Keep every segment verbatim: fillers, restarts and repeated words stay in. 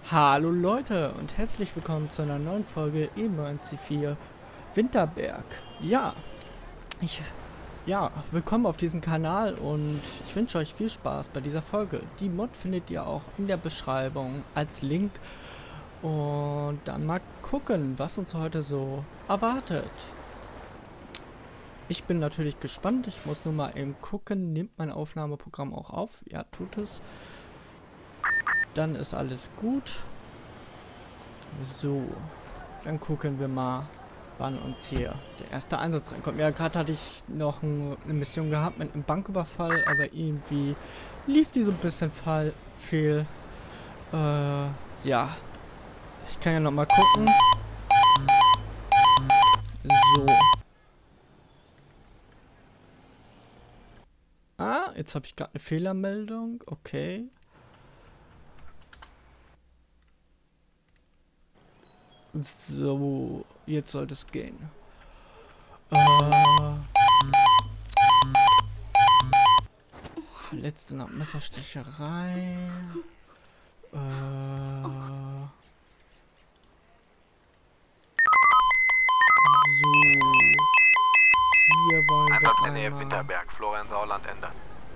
Hallo Leute und herzlich willkommen zu einer neuen Folge E neun C vier Winterberg. Ja, ich, ja, willkommen auf diesem Kanal und ich wünsche euch viel Spaß bei dieser Folge. Die Mod findet ihr auch in der Beschreibung als Link und dann mal gucken, was uns heute so erwartet. Ich bin natürlich gespannt, ich muss nur mal eben gucken, nimmt mein Aufnahmeprogramm auch auf? Ja, tut es. Dann ist alles gut. So, dann gucken wir mal, wann uns hier der erste Einsatz reinkommt. Ja, gerade hatte ich noch ein, eine Mission gehabt mit einem Banküberfall, aber irgendwie lief die so ein bisschen fall, fehl. Äh, ja. Ich kann ja noch mal gucken. So. Ah, jetzt habe ich gerade eine Fehlermeldung. Okay. So, jetzt sollte es gehen. Äh, Verletzte nach Messerstecherei. Äh, so. Hier wollen wir Einsatz in Nähe einmal Winterberg, Florian Sauerland, Ende.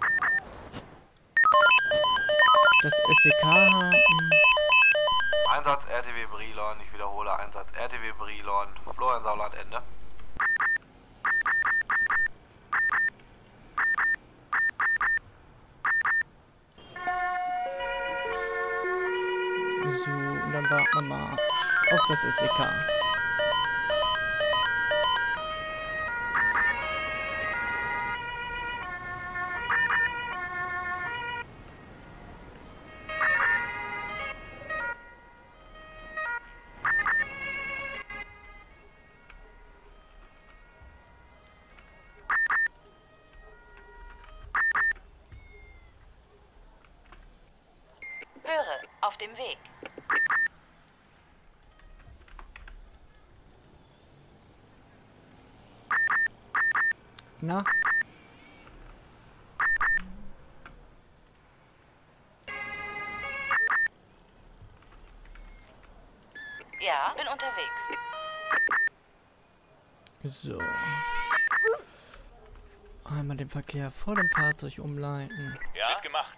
das S E K haben. Einsatz R T W Brilon, ich wiederhole, Einsatz R T W Brilon, Florian Sauerland, Ende. So, und dann warten wir mal auf das S E K. Höre, auf dem Weg. Na? Ja, bin unterwegs. So. Einmal den Verkehr vor dem Fahrzeug umleiten. Ja, wird gemacht.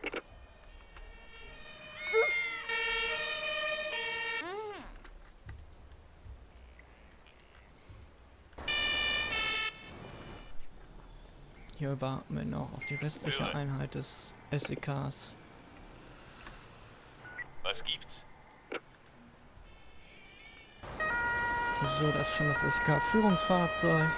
Hier warten wir noch auf die restliche Höre. Einheit des S E Ks. Was gibt's? So, das ist schon das S E K-Führungsfahrzeug.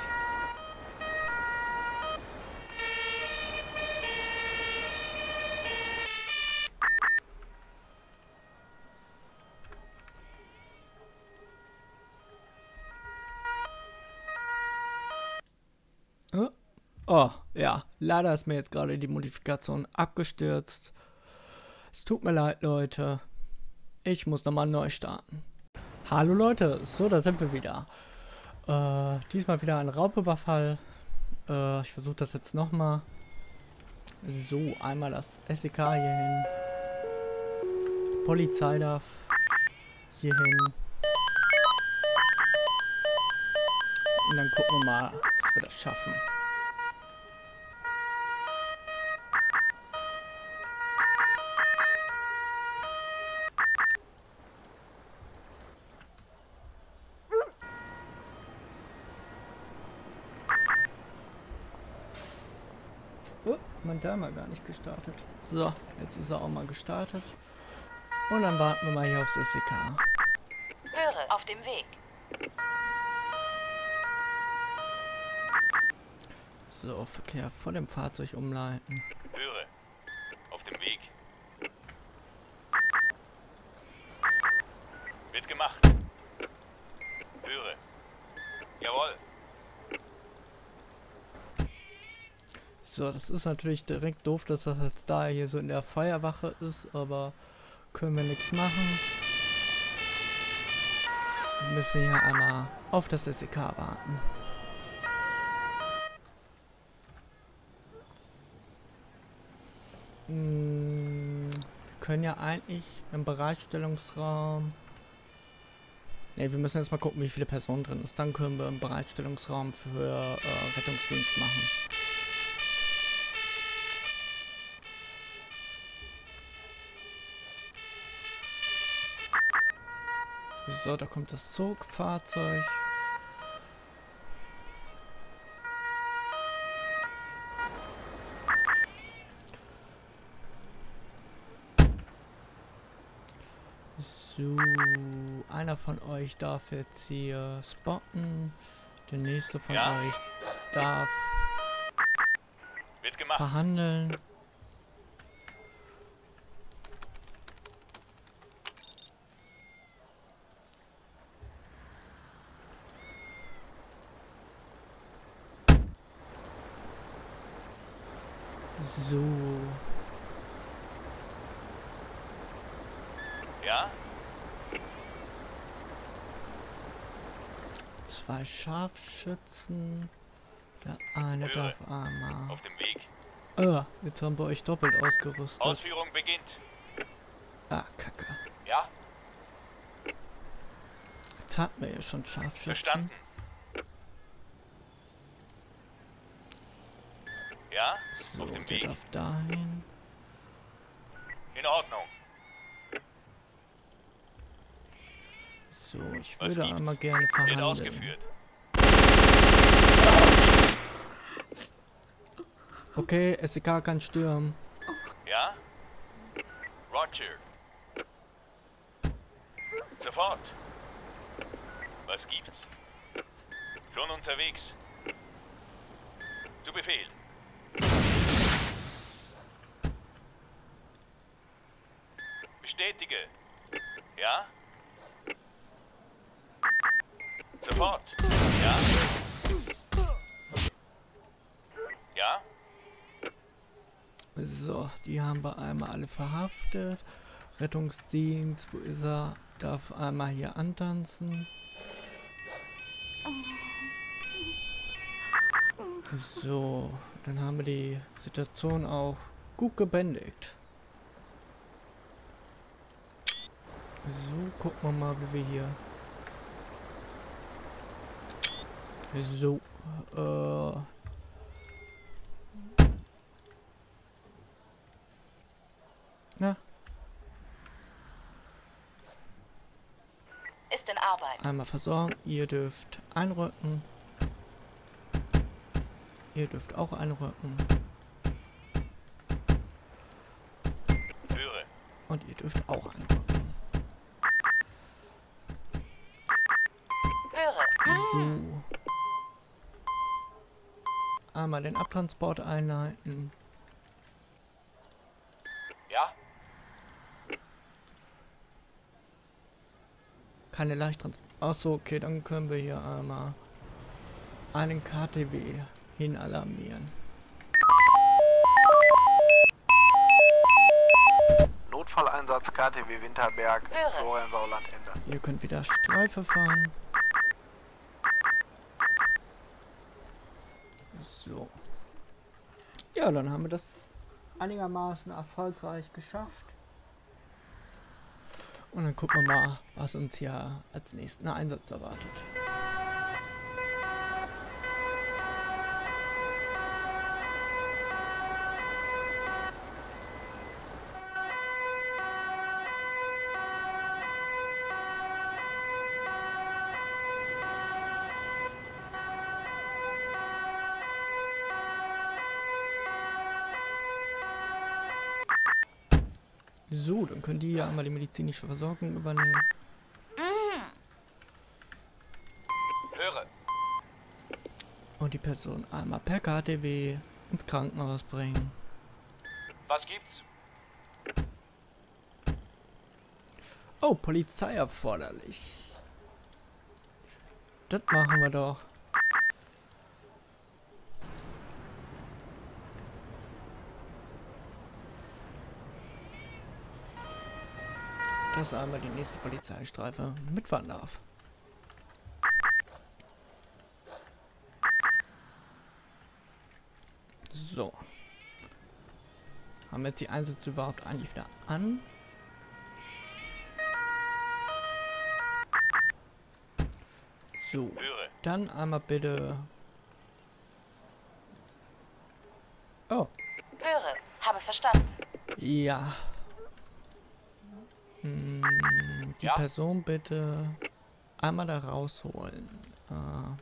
Oh. Oh, ja. Leider ist mir jetzt gerade die Modifikation abgestürzt. Es tut mir leid, Leute. Ich muss nochmal neu starten. Hallo Leute, so, da sind wir wieder. Äh, diesmal wieder ein Raubüberfall. Äh, ich versuche das jetzt nochmal. So, einmal das S E K hier hin. Die Polizei darf hier hin. Und dann gucken wir mal, dass wir das schaffen. Oh, mein Timer gar nicht gestartet. So, jetzt ist er auch mal gestartet. Und dann warten wir mal hier aufs S E K. Höre, auf dem Weg. So, Verkehr vor dem Fahrzeug umleiten. Höre. Auf dem Weg. Wird gemacht. Höre. Jawohl. So, das ist natürlich direkt doof, dass das jetzt da hier so in der Feuerwache ist, aber können wir nichts machen. Wir müssen hier einmal auf das S E K warten. Hm, wir können ja eigentlich im Bereitstellungsraum... Ne, wir müssen jetzt mal gucken, wie viele Personen drin ist. Dann können wir im Bereitstellungsraum für äh, Rettungsdienst machen. So, da kommt das Zugfahrzeug. So, einer von euch darf jetzt hier spotten. Der nächste von Ja. euch darf Wird gemacht. verhandeln. So. Ja? Zwei Scharfschützen. Der eine Höre. darf einmal. Auf dem Weg. Ah, jetzt haben wir euch doppelt ausgerüstet. Ausführung beginnt. Ah, Kacke. Ja? Jetzt hatten wir ja schon Scharfschützen. Verstanden. Ja? So, Auf dem der Weg. darf dahin. In Ordnung. So, ich Was würde gibt's? einmal gerne Wird verhandeln. ausgeführt. Okay, S E K kann stürmen. Ja? Roger. Sofort. Was gibt's? Schon unterwegs. Zu Befehl. Bestätige. Ja? Sofort. Ja? Ja? So, die haben wir einmal alle verhaftet. Rettungsdienst, wo ist er? Darf einmal hier antanzen. So, dann haben wir die Situation auch gut gebändigt. So, gucken wir mal, wie wir hier... So, äh... Na, Ist in Arbeit. einmal versorgen. Ihr dürft einrücken. Ihr dürft auch einrücken. Höre. Und ihr dürft auch einrücken. Höre. So. Einmal den Abtransport einleiten. Ja? Keine Leichttransport. Achso, okay, dann können wir hier einmal einen K T W hin alarmieren. Notfalleinsatz K T W Winterberg, Höre. Florian Sauerland, Ende. Ihr könnt wieder Streife fahren. So. Ja, dann haben wir das einigermaßen erfolgreich geschafft. Und dann gucken wir mal, was uns hier als nächsten Einsatz erwartet. So, dann können die ja einmal die medizinische Versorgung übernehmen. Höre. Und die Person einmal per K T W ins Krankenhaus bringen. Was gibt's? Oh, Polizei erforderlich. Das machen wir doch. Dass einmal die nächste Polizeistreife mitfahren darf. So. Haben wir jetzt die Einsätze überhaupt eigentlich wieder an? So, Höre. dann einmal bitte... Oh, Höre. Habe verstanden. ja. Hm, die Ja? Person bitte einmal da rausholen. Äh,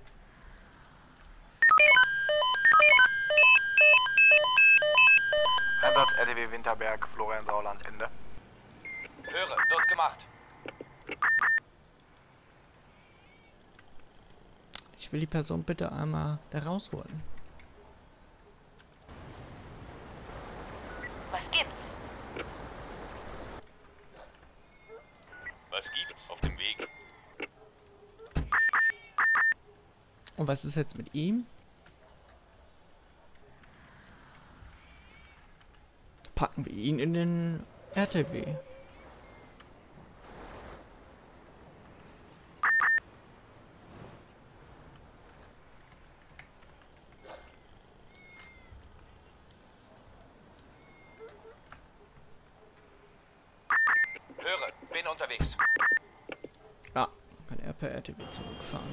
Einsatz R T W Winterberg, Florian Sauerland, Ende. Höre. Wird gemacht. ich will die Person bitte einmal da rausholen. Was gibt's? Was gibt's? Auf dem Weg. Und was ist jetzt mit ihm? Packen wir ihn in den R T W. Höre. Bin unterwegs. Ah, kann er per R T W zurückfahren.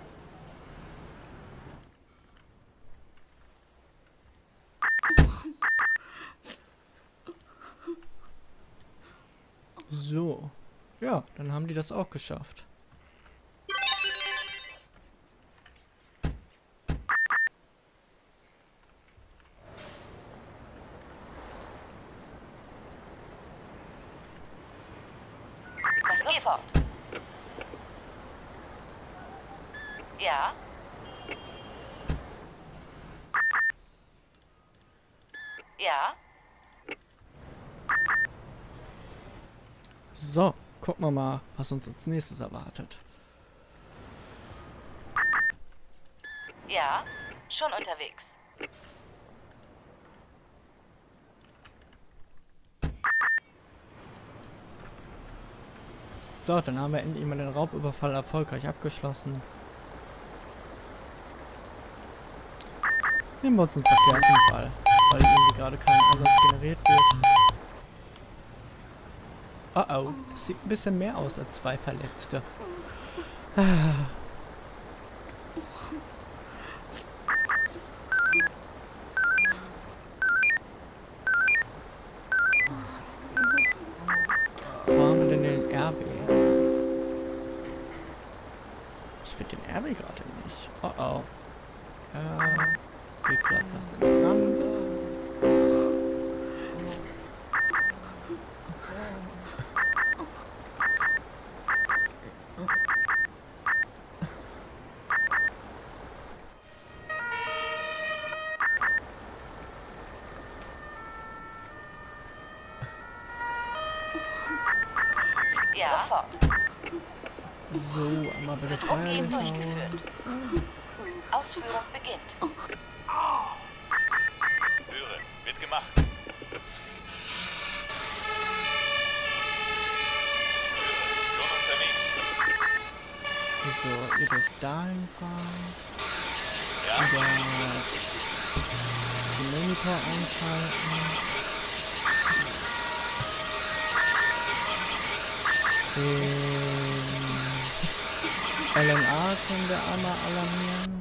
So. Ja, dann haben die das auch geschafft. Was geht fort? Ja? Ja? So, gucken wir mal, was uns als nächstes erwartet. Ja? Schon unterwegs. So, dann haben wir endlich mal den Raubüberfall erfolgreich abgeschlossen. Nehmen wir uns einen Verkehrsunfall, weil irgendwie gerade kein Einsatz generiert wird. Oh oh, das sieht ein bisschen mehr aus als zwei Verletzte. Ah. Wo haben wir denn den R W? Ich finde den R W gerade nicht. Oh oh. Äh, geht gerade was in Brand. Ja? Sofort. So, einmal bitte Wird Feuerlöscher umgehend holen. durchgeführt. Ausführung beginnt. Höre. Wird gemacht. Höre. Schon unterwegs. So, ihr dürft dahin fahren. Ja? Und jetzt den Monitor einschalten. Den L N A können wir einmal alarmieren.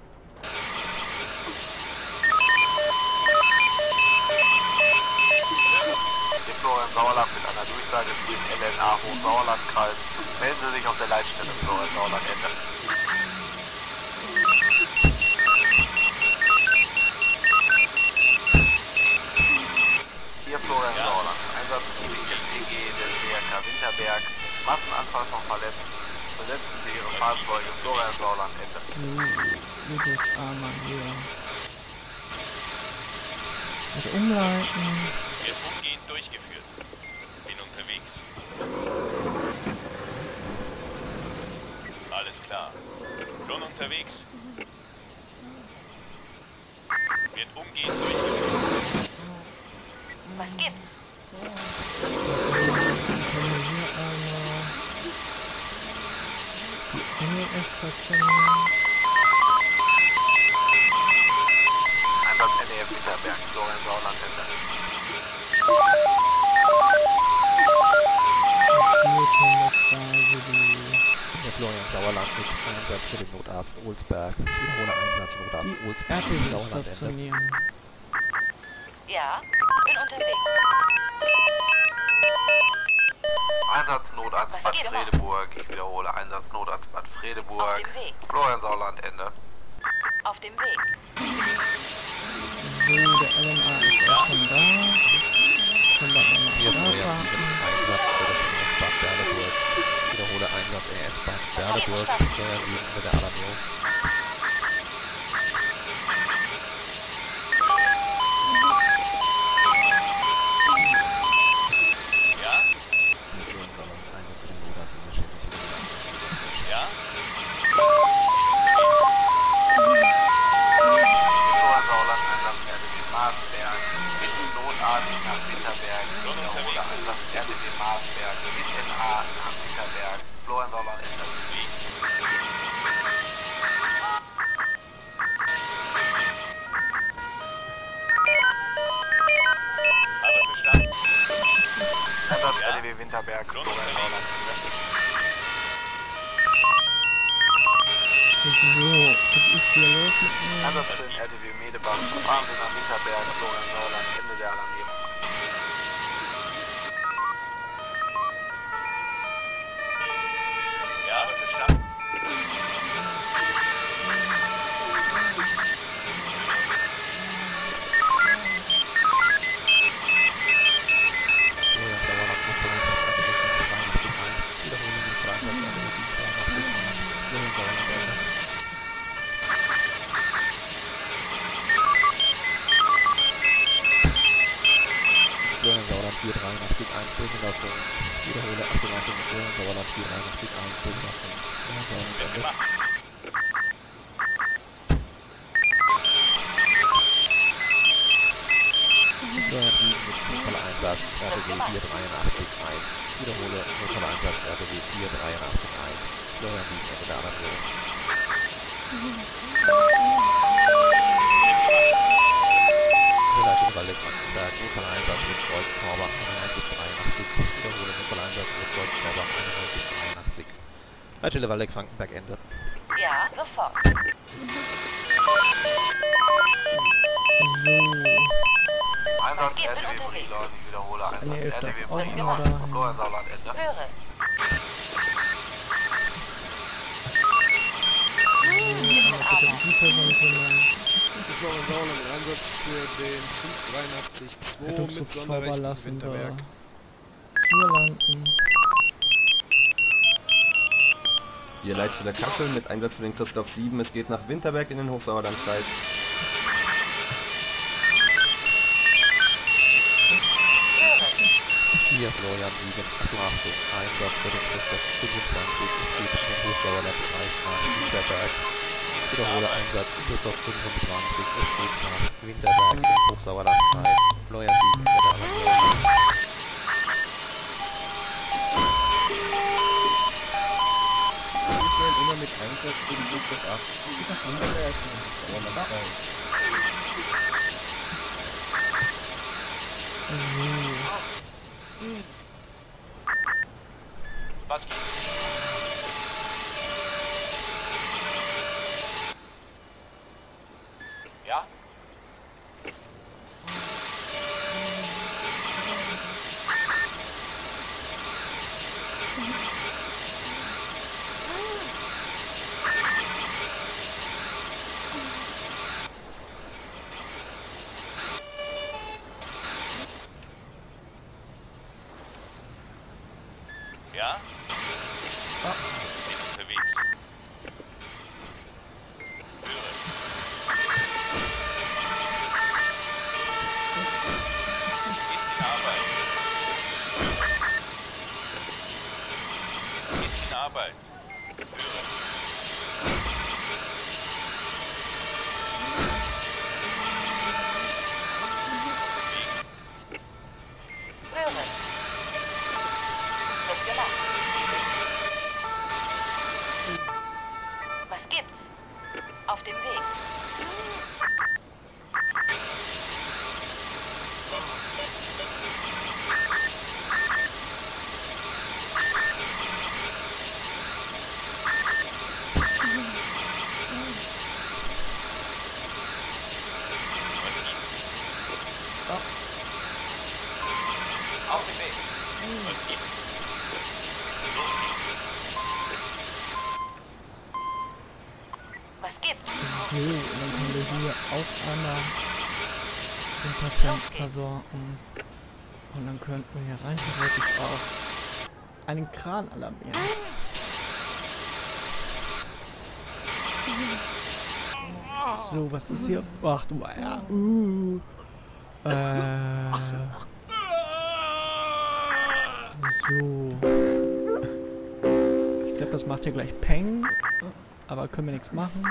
Hier Florian Sauerland mit einer Durchsage für den L N A Hochsauerlandkreis. Melden Sie sich auf der Leitstelle Florian Sauerland, Ende. Hier Florian Ja. Sauerland. Einsatz I P G des D R K Winterberg. Massenanfall von Verletzten. Versetzen Sie Ihre Fahrzeuge Florian Sauerland, Ende. So, wir dürft einmal hier mit umleiten. Wird umgehend durchgeführt. Bin unterwegs. Alles klar. Schon unterwegs. Wird umgehend durchgeführt. Was gibt's? Deswegen können wir hier einmal die N E S stationieren. Einsatz N E F Winterberg, Florian Sauerland, Ende. Und hier können wir quasi die Florian Sauerland mit Einsatz für den Notarzt Olsberg. Ich wiederhole Einsatz Notarzt Die Olsberg. R T W Sauerland Ende. stationieren. Ja, bin unterwegs. Einsatz Notarzt Was Bad geht? Fredeburg. Ich wiederhole Einsatz Notarzt Bad Auf Fredeburg. dem Weg. Florian Sauerland Ende. Auf dem Weg. So, der L N A ist auch schon da. Können wir einmal Hier Florian abwarten. Sieben, Einsatz für das E S-Bad Berleburg. Ich wiederhole Einsatz E S-Bad Berleburg. Florian Sieben mit der Alarmierung. Ja? Florian Sauerland Einsatz für den Notarzt in der Chemie. Ja? Florian Sauerland Einsatz R T W Marsberg. Mit Notarzt nach Winterberg. Ich wiederhole Einsatz R T W Marsberg. Mit N A nach Winterberg. Florian Sauerland Ende. Habe verstanden. Einsatz Ja. R T W Winterberg. Florian Sauerland Ende. So, was ist hier los mit mir? Einsatz für den R T W Medebach. Fahren Sie nach Winterberg. Florian Sauerland Ende der Alarmierung. Ja, habe verstanden. Florian Sauerland mit Einsatz R T W fünfundzwanzig eins. Ich wiederhole den Einsatz R T W fünfundzwanzig eins. Florian Sauerland Ende. Florian Sauerland vier drei nach Stück eins, Durchläuferung. Ich wiederhole Achtung, Florian Sauerland vier drei nach Stück eins, Durchläuferung. Florian Sauerland Wird Ende. gemacht. Florian Sieben mit Notfalleinsatz R T W vier drei nach Stück eins. Ich wiederhole Notfalleinsatz R T W vier drei nach Stück eins. Florian Sieben Ende der Alarmierung. Leitung Waldeck Frankenberg, Notfalleinsatz mit Kreuz Korbach einundneunzig drei nach Stück. Ich wiederhole Notfalleinsatz mit Kreuz Korbach einundneunzig drei nach Stück. Leitstelle Waldeck Frankenberg Ende. Ja, sofort. So, Einsatz Geht, R T bin W unterwegs. Brilon. Ich wiederhole Einsatz Anne R Elf T W darf auch Brilon. immer da. Florian Sauerland Ende. Höre. einmal bitte die Person kümmern. Florian Sauerland im Einsatz für den fünf dreiundachtzig zwei mit Rettungshubschrauber Sonderrechten lassen wir Winterberg. hier landen. Hier Leitstelle Kassel mit Einsatz für den Christoph sieben. Es geht nach Winterberg in den Hochsauerlandkreis. Hier Florian Sieben, Achtung, Achtung, Einsatz für den Christoph fünfundzwanzig, es geht in den Hochsauerlandkreis nach Winterberg. Ich wiederhole Einsatz Christoph fünfundzwanzig, es geht nach Winterberg in den Hochsauerlandkreis. Florian Sieben, Ende der Alarmierung. Ich bin immer mit Einsatz für die Christoph acht. Ich nach Winterberg in den Sauerlandkreis. Was gibt's? Ja? Ja? Bin unterwegs. Höre. Ist in Arbeit. Ist in Arbeit. Höre. Höre. Wird gemacht. Was gibt's? Auf dem Weg. So, und dann können wir hier auch einmal den Patienten versorgen. Und dann könnten wir hier rein theoretisch auch einen Kran alarmieren. So, was ist hier? Ach du, ja. Uh. Äh. So. Ich glaube, das macht hier gleich Peng. Aber können wir nichts machen.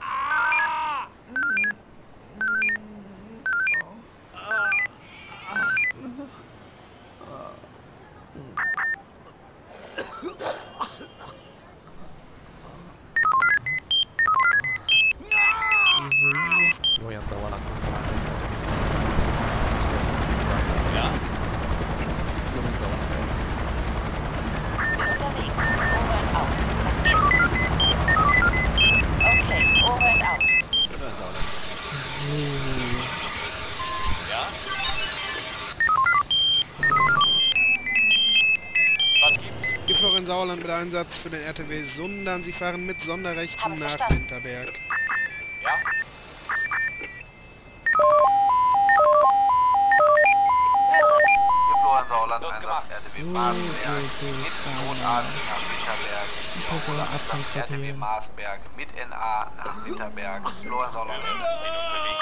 Florian Sauerland. Ja? Florian Sauerland. Bin unterwegs. Over and out. Was gibt's? Okay, over and out. Florian Sauerland. Ja? Was gibt's? Hier Florian Sauerland mit Einsatz für den R T W Sundern. Sie fahren mit Sonderrechten Hab nach verstanden. Winterberg. Ja? Höre. Hier Florian Sauerland, Los, Einsatz gemacht. R T W So, Marsberg, so, mit so, Notarzt nach Winterberg. Wiederhole Einsatz R T W abtransportieren. Marsberg, mit N A nach Winterberg. Florian Sauerland. Bin unterwegs.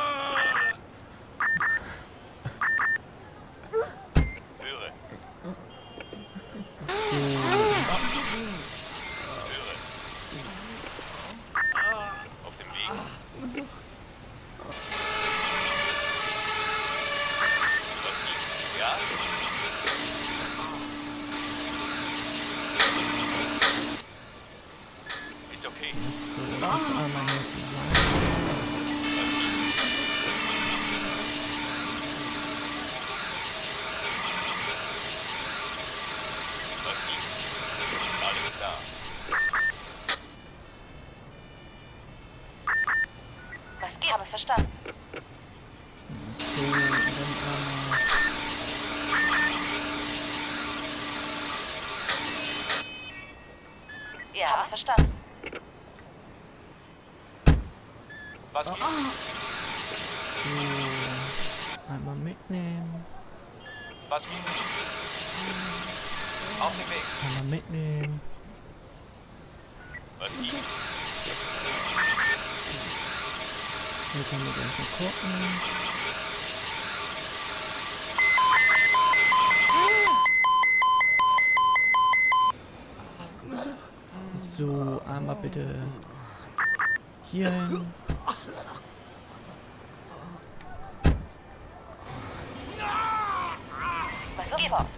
Höre. So. Höre. Auf dem Weg. Was gibt's? Ja? Ist okay. So, das einmal hier zusammen. Was gibt's? Alles klar. Was gibt's? Habe verstanden. So, und dann einmal. Ja. Habe verstanden. Was gibt's? So. Einmal mitnehmen. Was gibt's? Auf dem Weg. Einmal mitnehmen. Was gibt's? Hier können wir gleich mal gucken. So, einmal bitte hier hin. Was sofort.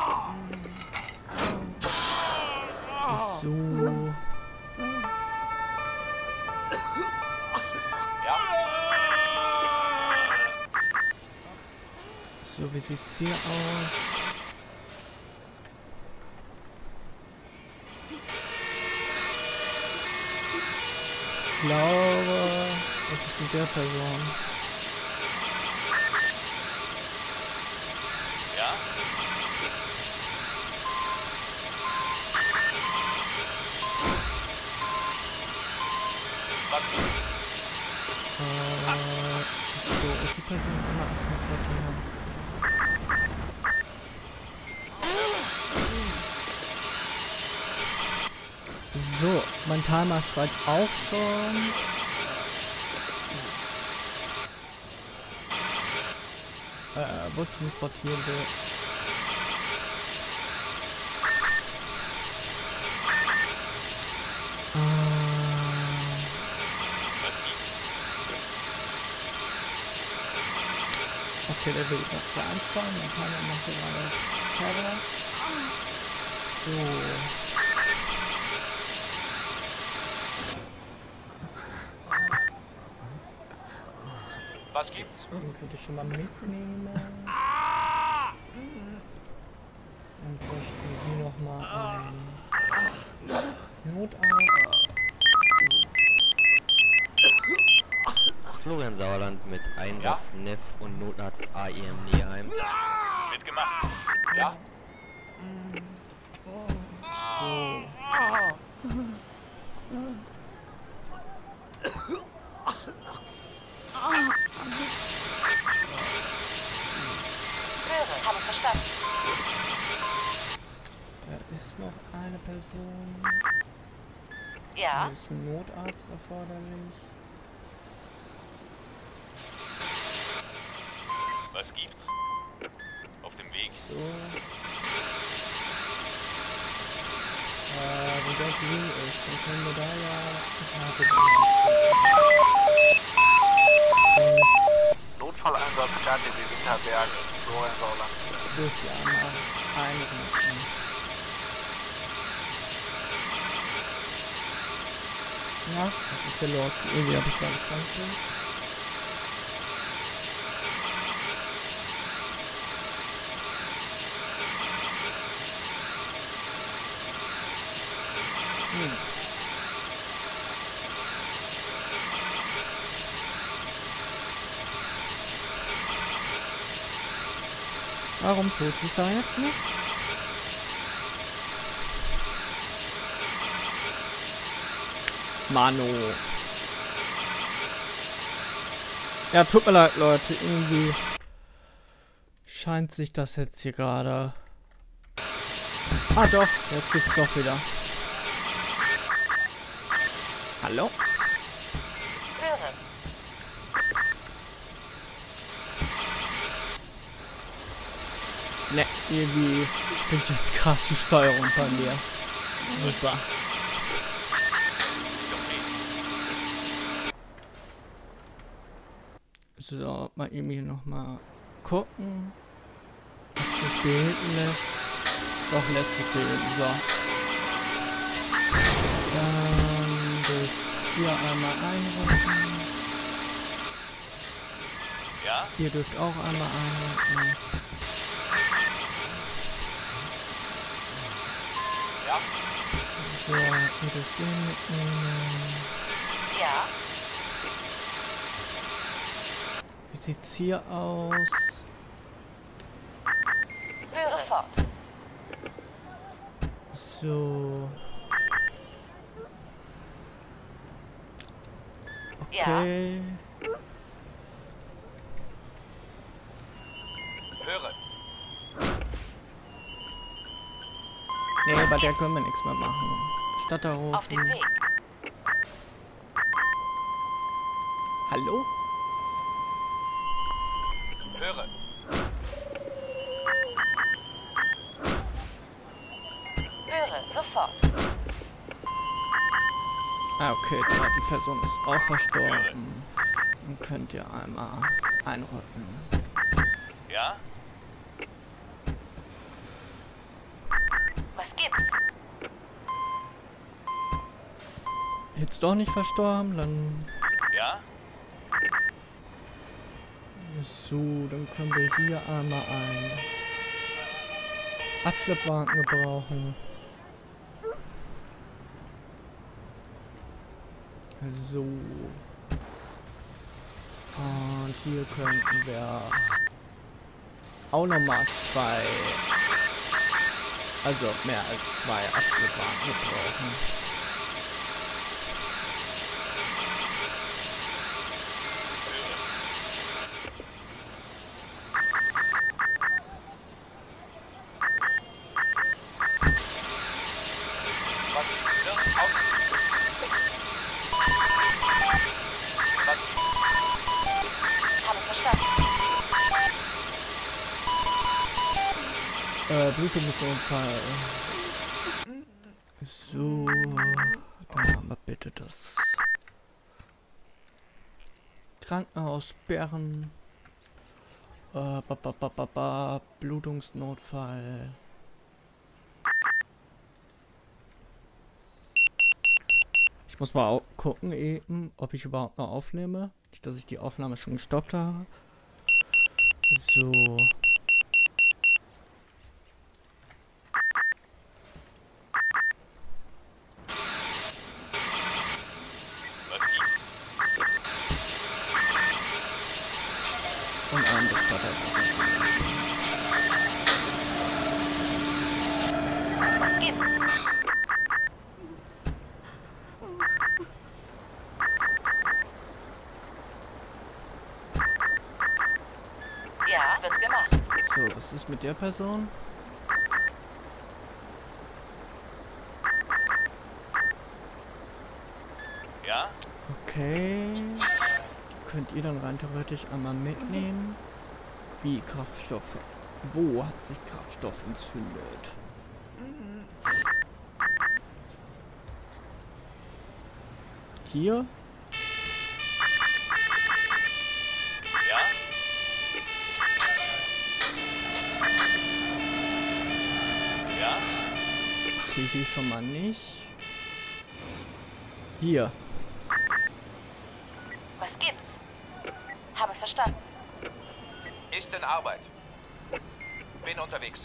So. Ja? So, wie sieht's hier aus? Ich glaube, was ist mit der Person? Ja? Was gibt's? Äh, so, und die Person einmal abtransportieren. So, mein Timer schreit auch schon. Äh, wo transportieren wir? Ähm, okay, der will ich noch anfangen. Mein Timer macht gerade Terror. So. Was gibt's? Den könnte ich schon mal mitnehmen. Dann bräuchten Sie noch mal einen Notarzt. Florian Sauerland mit Einsatz Ja? N E F und Notarzt A I M Neheim. Wird gemacht. Ja? So. Ist noch eine Person. Ja. Ist ein Notarzt erforderlich. Was gibt's? Auf dem Weg. So. Äh, wenn der grün ist, dann können wir da ja Karte Notfalleinsatz K T W Winterberg, Florian-Sauerland. dürft ihr einmal einrichten. Ja, was ist hier los? Irgendwie habe ich gar nicht verstanden. Hm. Warum tut sich da jetzt nicht? Mano. Ja, tut mir leid, Leute. Irgendwie scheint sich das jetzt hier gerade... Ah doch, jetzt geht's doch wieder. Hallo? Höre. Ne, irgendwie spinnt jetzt gerade die Steuerung bei mir. Super. So, mal irgendwie nochmal gucken, ob sich behilfen lässt. Doch, lässt sich behilfen. So. Dann dürft ihr einmal einrücken. Ja? Ihr dürft auch einmal einrücken. Ja? So, ihr dürft den mitnehmen. Ja. Wie sieht's hier aus? Höre. Sofort. So. Ja. Okay. Höre. Nee, bei der können wir nichts mehr machen. Statter Auf dem rufen. Weg. Hallo? Höre. Höre. Sofort. Ah, okay, da die Person ist auch verstorben. Dann könnt ihr einmal einrücken. Ja? Was gibt's? Jetzt doch nicht verstorben, dann... Ja? So, dann können wir hier einmal einen Abschleppwagen gebrauchen. So. Und hier könnten wir auch nochmal zwei, also mehr als zwei Abschleppwagen gebrauchen. Was gibt's da? Auf. Was gibt's? Habe verstanden. Äh, Blutungsunfall. So. Dann haben wir bitte das Krankenhaus sperren. Äh, ba, ba, ba, ba, ba, Blutungsnotfall. Ich muss mal au- gucken eben, ob ich überhaupt noch aufnehme. Nicht, dass ich die Aufnahme schon gestoppt habe. So. Was gibt's? Und einen Bestatter. Was gibt's? Ja, wird gemacht. So, was ist mit der Person? Ja? Okay. Die könnt ihr dann rein theoretisch einmal mitnehmen. Wie Kraftstoffe? Wo hat sich Kraftstoff entzündet? Hier? Ja? Ja? Okay, hier schon mal nicht. Hier. Was gibt's? Habe verstanden. Ist in Arbeit. Bin unterwegs.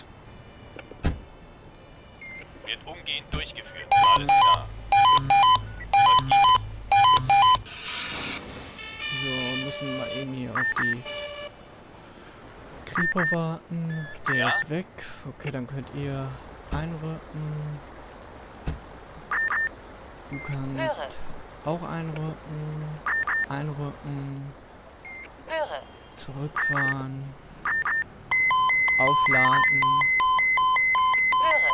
Wird umgehend durchgeführt. Alles klar. Was gibt's? So, müssen wir mal eben hier auf die Creeper warten. Der Ja? ist weg. Okay, dann könnt ihr einrücken. Du kannst auch einrücken. Einrücken. Höre. Zurückfahren. Aufladen. Höre.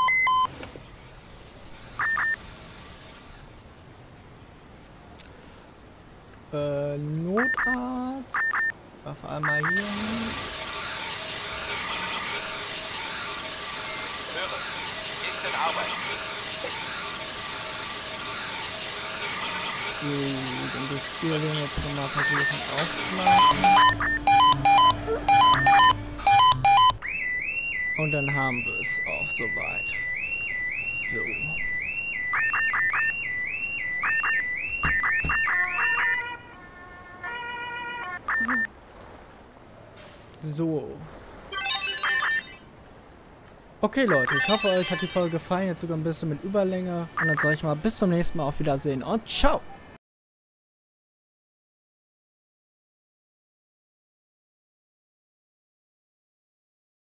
Äh, Notarzt. Auf einmal hier hin. Höre. Ist in Arbeit. So, dann das wir den jetzt nochmal versuchen aufzuladen. Und dann haben wir es auch soweit. So. So. Okay Leute, ich hoffe euch hat die Folge gefallen, jetzt sogar ein bisschen mit Überlänge. Und dann sage ich mal bis zum nächsten Mal, auf Wiedersehen und ciao!